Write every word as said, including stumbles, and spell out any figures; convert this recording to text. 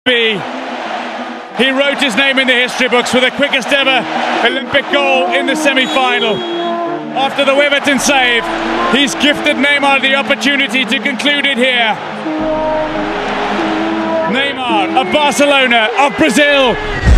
He wrote his name in the history books for the quickest ever Olympic goal in the semi-final. After the Wiverton save, he's gifted Neymar the opportunity to conclude it here. Neymar of Barcelona, of Brazil.